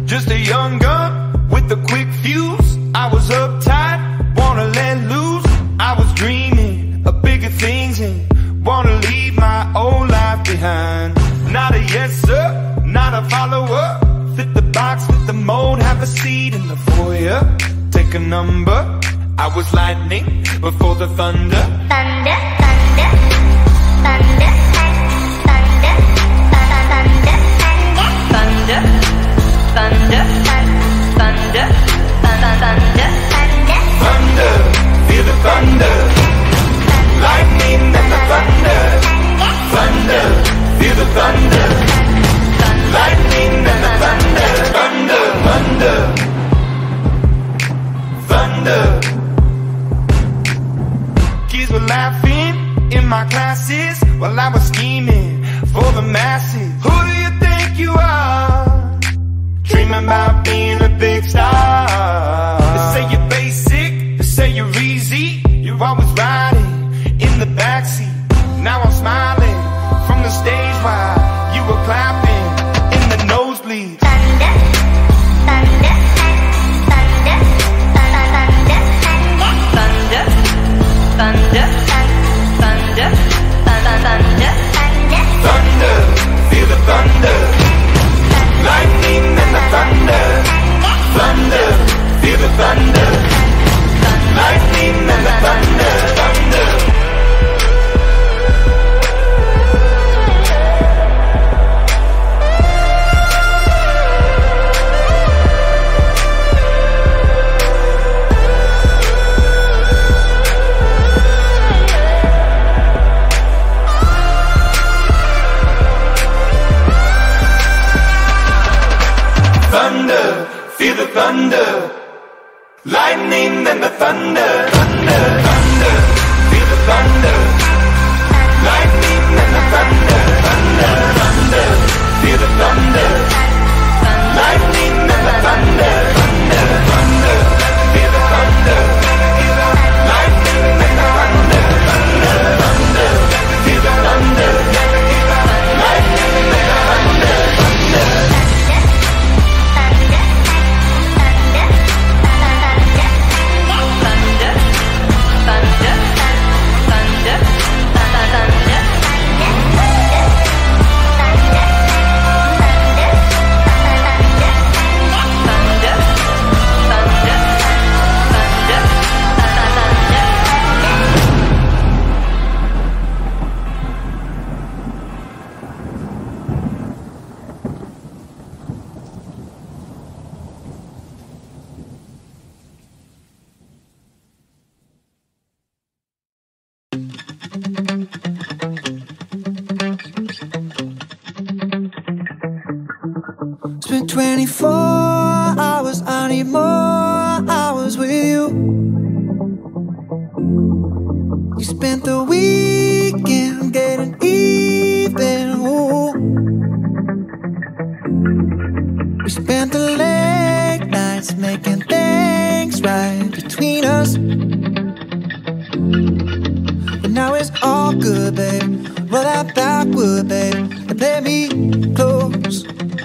Just a young gun with a quick fuse. I was uptight, wanna let loose. I was dreaming of bigger things and wanna leave my old life behind. Not a yes sir, not a follower. Fit the box, fit the mold, have a seat in the foyer. Take a number. I was lightning before the thunder. Thunder, thunder, thunder, thunder, thunder, thunder, thunder, thunder, thunder, thunder, feel the thunder. Lightning and the thunder. Thunder, feel the thunder. Lightning and the thunder. Thunder, thunder, thunder. Kids were laughing in my classes while I was scheming for the masses. Who do you think you are? Dreaming about being a big star. They say you're basic, they say you're easy. You're always riding in the backseat. Now I'm smiling from the stage while you were clapping in the nosebleeds. thunder, thunder, thunder, thunder, thunder, thunder, thunder, thunder, Thunder, feel the thunder. Lightning and the thunder. Thunder, feel the thunder. Lightning and the thunder. Thunder. Thunder, feel the thunder. Lightning and the thunder. Thunder, thunder, feel the thunder. Lightning and the thunder. Thunder, thunder, feel the thunder. Lightning and the thunder. Thunder, thunder, feel the thunder. Lightning and the thunder. Thunder, thunder, feel the thunder. Lightning and the thunder. Thunder. It's been 24 hours, I need more hours with you. You spent the weekend getting even, ooh. We spent the late nights making things right between us. But now it's all good, babe. Roll that backward, babe, and play me close.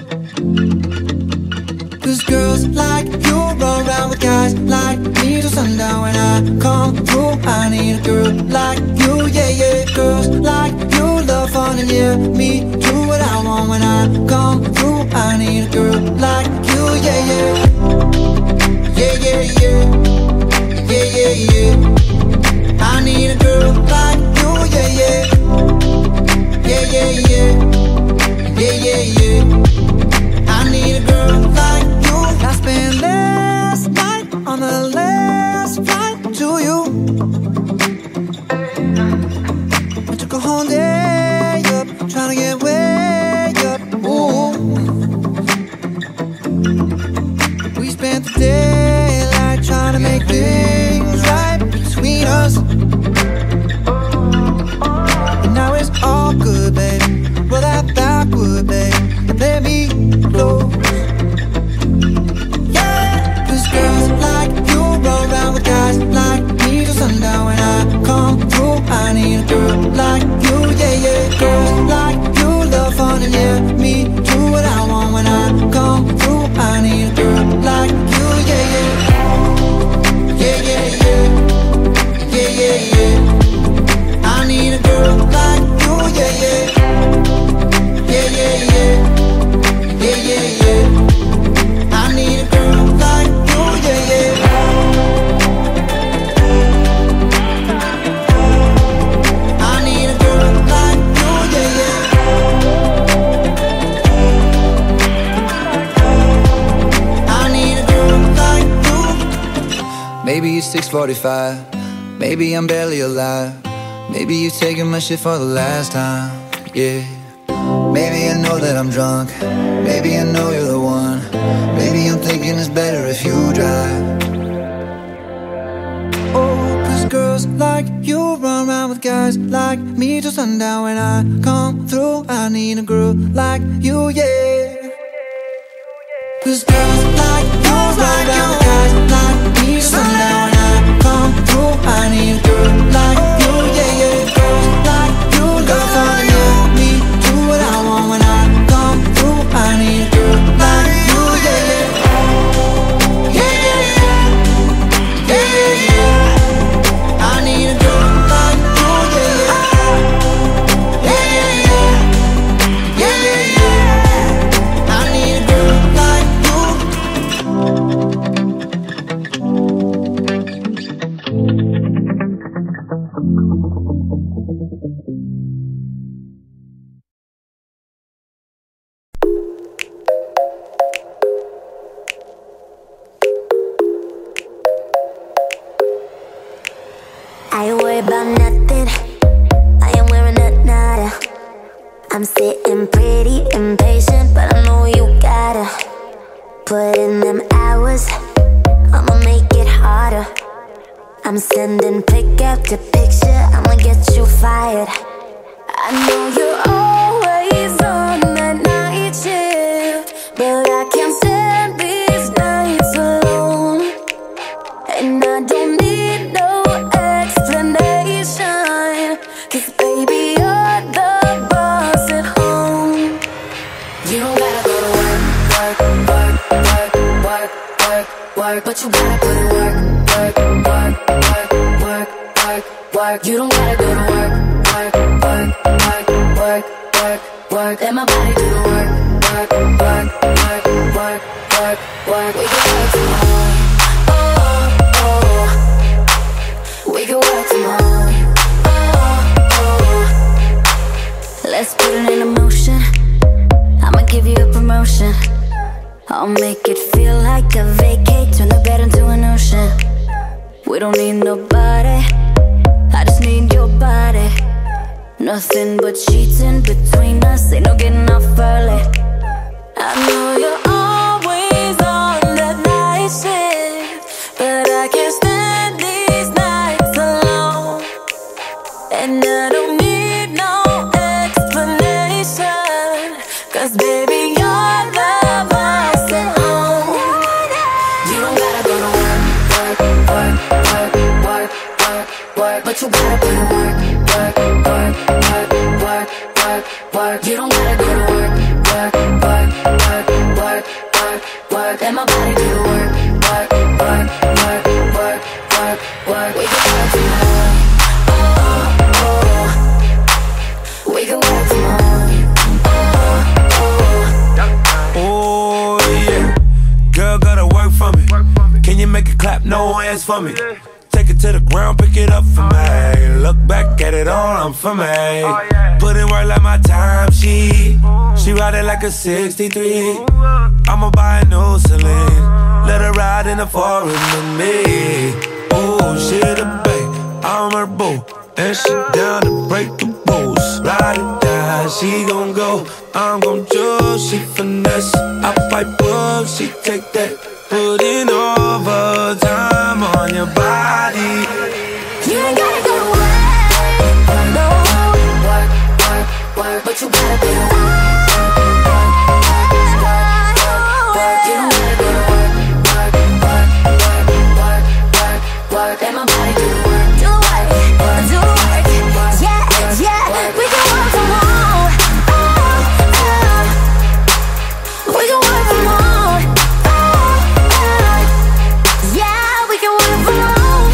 Cause girls like you run around with guys like me till sundown. When I come through, I need a girl like you, yeah, yeah. Girls like you love fun and yeah, me do what I want. When I come through, I need a girl like you, yeah, yeah. Yeah, yeah, yeah. Yeah, yeah, yeah. I need a girl like you, yeah, yeah. Yeah, yeah, yeah. Yeah, yeah, yeah. I need a girl like you. I spent last night on the last flight to you. I took a whole day up, trying to get way up. Ooh. Maybe it's 6:45. Maybe I'm barely alive. Maybe you're taking my shit for the last time. Yeah. Maybe I know that I'm drunk. Maybe I know you're the one. Maybe I'm thinking it's better if you drive. Oh, 'cause girls like you run around with guys like me till sundown. When I come through, I need a girl like you, yeah. 'Cause girls like you run around with guys like me till sundown. When I come through, I need a girl like you, yeah, yeah. Girls like you love fun, yeah. Me do what I want when I come through. I need a girl like you, yeah, yeah. Yeah, yeah, yeah. Yeah, yeah, yeah. I need a girl like you, yeah, yeah. Yeah, yeah, yeah. Yeah, yeah, yeah. I need a girl like you. I ain't worried about nothing. I am wearing a nada. I'm sitting pretty impatient, but I know you gotta put in them hours. I'ma make it harder. I'm sending pick after picture. I'ma get you fired. I know you're always on that night shift, but I can't stand these nights alone. And I don't need no explanation, 'cause baby you're the boss at home. You don't gotta go to work, work, work, work, work, work, work, but you gotta put in work, work, work, work, work, work, work. You don't gotta go to work, work, work, work, work, work, work. Let my body do the work, work, work, work, work, work, work. We can work tomorrow. Oh, oh. We can work tomorrow. Oh, oh. Let's put it in motion. I'ma give you a promotion. I'll make it feel like a vacate. Turn the bed into an ocean. We don't need nobody. I just need your body. Nothing but sheets in between us. Ain't no getting off early. I know you're always on that night shift, but I can't stand these nights alone. And I don't need no explanation, 'cause baby you're the boss at home. You don't gotta go to work, work, work, work, work, work, work, but you gotta put in work, work, work, work, work, work, work. You don't gotta go to work, work, work, work, work, work, work. Let my body do the work, work, work, work, work, work, work. We can work tomorrow. Oh, oh. We can work tomorrow. Oh, oh. Oh yeah, girl gotta work for me. Can you make it clap? No hands for me. Take it to the ground, pick it up for me. Look back at it all, I'm for me. Put in work like my time she ride it like a 63. I'ma buy a new Celine. Let her ride in the foreign with me. Oh, she the babe, I'm her boo, and she down to break the rules. Ride it down, she gon' go, I'm gon' choose. She finesse, I pipe up, she take that. Putting overtime on your body. you ain't gotta go to work, no. Work, work, work, but you gotta be the work. You don't gotta go to work, work, work, work, work, work, work. Let my body do the work, do the work, do the work. Yeah, yeah, we can work from home. Oh, oh. We can work from home. Oh, oh. Yeah, we can work from home.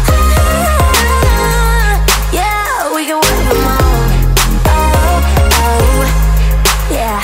Yeah, we can work from home. Oh, oh. Yeah.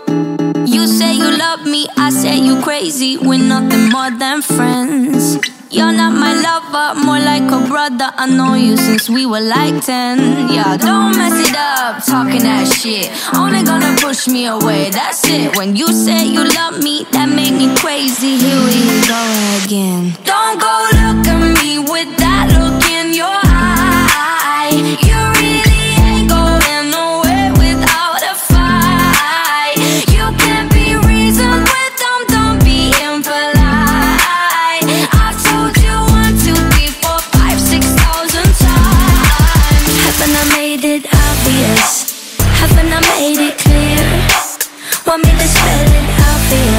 You say you love me, I say you crazy. We're nothing more than friends. You're not my lover, more like a brother. I know you since we were like 10. Yeah, don't mess it up, talking that shit. Only gonna push me away, that's it. When you say you love me, that made me crazy. Here we go again. Don't go look at me with that look in your eye. You really ain't going nowhere without a fight. You can't be reasoned with them, don't be impolite. I've told you 1, 2, 3, 4, 5, 6,000 times. Haven't I made it obvious? Haven't I made it clear? Want me to spell it out for you?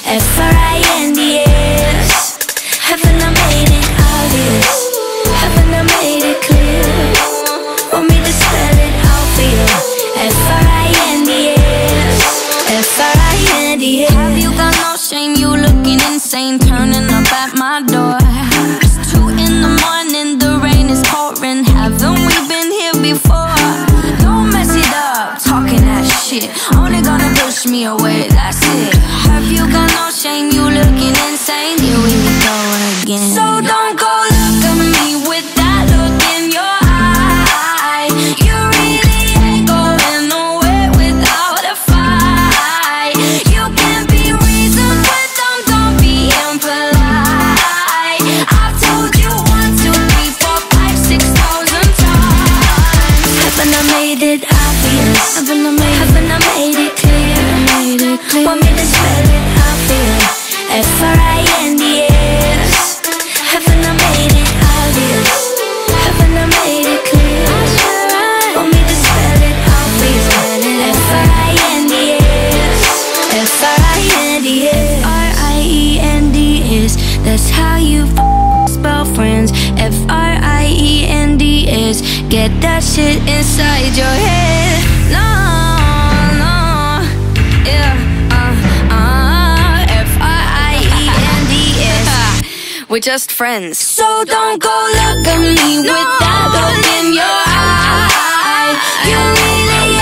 F-R-I-N-D-S. Haven't I made it obvious? Haven't I made it clear? Want me to spell it out for you? F-R-I-N-D-S. F-R-I-N-D-S. Have you got no shame? You looking insane, turning up at my door. It's 2 in the morning, the rain is pouring. Haven't we been here before? Don't mess it up, talking that shit. Only gonna push me away, that's it. Have you got no shame? You looking insane. Here we go again. So don't go look at me with that look in your eye. You really ain't going nowhere without a fight. You can't be reasoned with them, don't be impolite. I've told you 1, 2, 3, 4, 5, 6,000 times. Haven't I made it obvious? Haven't I made it clear? Want me to spell it out for you? F-R-I-N-D-S. Haven't I made it obvious? Haven't I made it clear? Want me to spell it out for you? F-R-I-N-D-S. F-R-I-N-D-S. R-I-E-N-D-S. That's how you spell friends. F-R-I-E-N-D-S. Get that shit inside your head. No, no, yeah, F-R-I-E-N-D-S. We're just friends. So don't go look at me with that look in your eye. You really